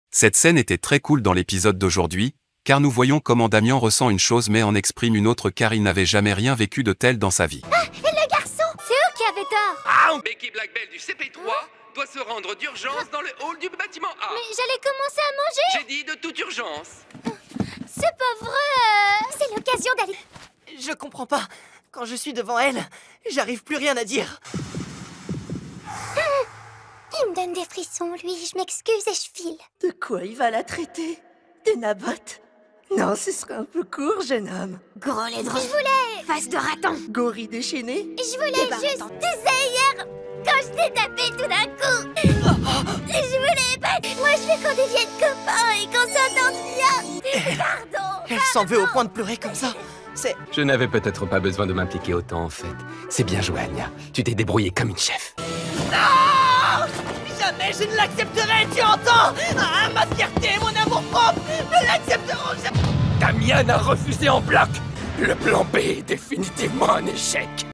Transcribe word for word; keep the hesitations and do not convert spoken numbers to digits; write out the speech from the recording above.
Cette scène était très cool dans l'épisode d'aujourd'hui, car nous voyons comment Damien ressent une chose mais en exprime une autre car il n'avait jamais rien vécu de tel dans sa vie. Ah, et le garçon, c'est eux qui avaient tort. Ah, Becky Blackbell du C P trois doit se rendre d'urgence dans le hall du bâtiment A. Mais j'allais commencer à manger. J'ai dit de toute urgence. C'est pas vrai. C'est l'occasion d'aller... Je comprends pas. Quand je suis devant elle, j'arrive plus rien à dire. Il me donne des frissons, lui. Je m'excuse et je file. De quoi il va la traiter? Des nabottes? Non, ce serait un peu court, jeune homme. Gros laidron. Je voulais... Face de raton. Gorille déchaîné? Je voulais juste... Tu sais, hier, quand je t'ai tapé tout d'un coup... Je voulais pas... Moi, je veux qu'on devienne copains et qu'on s'entende bien. Elle... Pardon. Elle s'en veut au point de pleurer comme ça. C'est... Je n'avais peut-être pas besoin de m'impliquer autant, en fait. C'est bien joué, Anya. Tu t'es débrouillée comme une chef. Non! Jamais je ne l'accepterai, tu entends? Ah, ma fierté et mon amour-propre ne l'accepteront jamais. Damien a refusé en bloc. Le plan B est définitivement un échec.